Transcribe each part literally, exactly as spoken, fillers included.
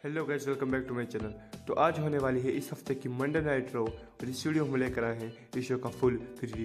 Hello guys, welcome back to my channel. तो आज होने वाली है इस हफ्ते की मंडे नाइट रॉ और इस वीडियो में लेकर आए हैं इस शो का फुल रिव्यू।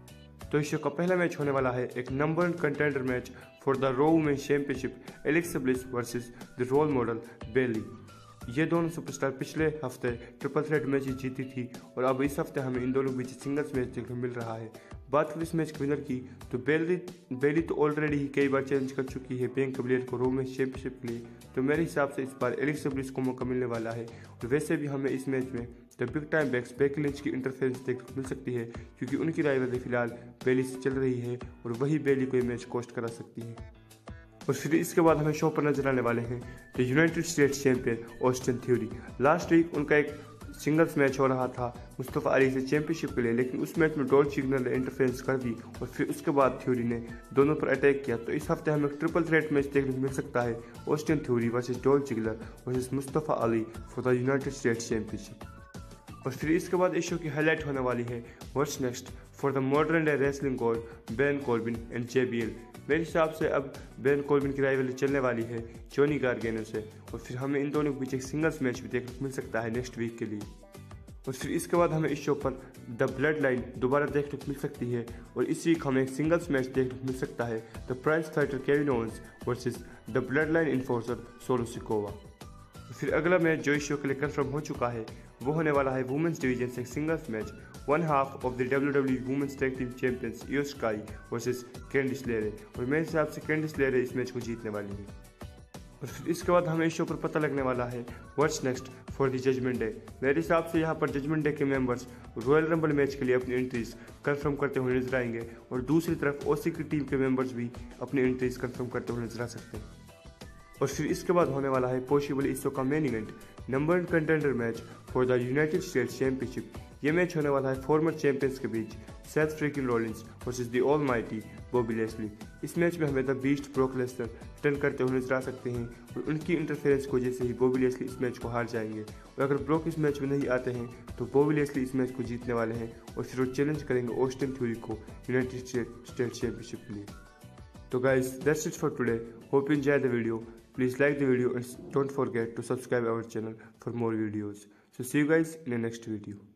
तो इस शो का पहला मैच होने वाला है एक number one contender match for the Raw women's championship, Alexa Bliss versus the role model Bayley. ये दोनों सुपरस्टार पिछले हफ्ते ट्रिपल थ्रेट मैच जीती थी और अब इस हफ्ते हमें इन दोनों के बीच सिंगल्स मैच देखने को मिल रहा है। बात करें इस मैच के विनर की तो बेली बेली तो ऑलरेडी ही कई बार चैलेंज कर चुकी है बियांका ब्लेयर को रॉ वुमेन्स चैंपियनशिप के लिए, तो मेरे हिसाब से इस बार एलेक्सा ब्लिस को मौका मिलने वाला है। और वैसे भी हमें इस मैच में the big time Becks Becky Lynch की इंटरफेरेंस देखने को मिल सकती है, क्योंकि उनकी राइवलरी फिलहाल बेली से चल रही है और वही बेली को ये मैच कोस्ट करा सकती है। और फिर इसके बाद हमें शो पर नजर आने वाले हैं the United States champion Austin Theory. Last week उनका एक सिंगल्स मैच हो रहा था मुस्तफा अली से चैंपियनशिप के लिए, लेकिन उस मैच में डॉल्फ जिग्लर ने इंटरफेरेंस कर दी और फिर उसके बाद थ्योरी ने दोनों पर अटैक किया। तो इस हफ्ते हमें ट्रिपल थ्रेट मैच देखने को मिल सकता है, Austin Theory versus Dolph Ziggler versus Mustafa Ali for the United States championship. और फिर इसके बाद इस शो की हाईलाइट होने वाली है what's next for the modern day wrestling god Baron Corbin and J B L. मेरे हिसाब से अब बैरन कॉर्बिन की राइवलरी चलने वाली है जॉनी गार्गेनो से, और फिर हमें इन दोनों के बीच एक सिंगल्स मैच भी देखने को मिल सकता है नेक्स्ट वीक के लिए। और फिर इसके बाद हमें इस शो पर द ब्लड लाइन दोबारा देखने को मिल सकती है और इस वीक हमें एक सिंगल्स मैच देखने को मिल सकता है the prize fighter Kevin Owens versus the blood line enforcer Solo Sikoa. फिर अगला मैच जो इस शो के लिए कंफर्म हो चुका है वो होने वाला है वुमेन्स डिवीजन से singles match, one half of the W W E women's tag team champions Iyo Sky versus Candice LeRae, और मेरे हिसाब से कैंडिस लेरे इस मैच को जीतने वाली है। और फिर इसके बाद हमें इस शो पर पता लगने वाला है what's next for the judgment day. मेरे हिसाब से यहाँ पर जजमेंट डे के मेंबर्स रॉयल रंबल मैच के लिए अपनी एंट्रीज कंफर्म करते हुए नजर आएंगे और दूसरी तरफ ओसी की टीम के मेंबर्स भी अपनी एंट्रीज कंफर्म करते हुए नजर आ सकते हैं। और फिर इसके बाद होने वाला है पॉसिबल इस शो का main event, number one contender match for the United States championship. ये मैच होने वाला है फॉर्मर चैंपियंस के बीच, Seth Freakin Rollins versus the almighty Bobby Lashley. इस मैच में हमें the beast Brock Lesnar return करते हुए नजर आ सकते हैं और उनकी इंटरफेरेंस की वजह से ही बॉबी लेस्ली इस मैच को हार जाएंगे। और अगर ब्रॉक इस मैच में नहीं आते हैं तो बॉबी लेस्ली इस मैच को जीतने वाले हैं और फिर वो चैलेंज करेंगे ऑस्टिन थ्योरी को यूनाइटेड स्टेट्स चैंपियनशिप के लिए। So guys, that's it for today. Hope you enjoyed the video. Please like the video and don't forget to subscribe our channel for more videos. So see you guys in the next video.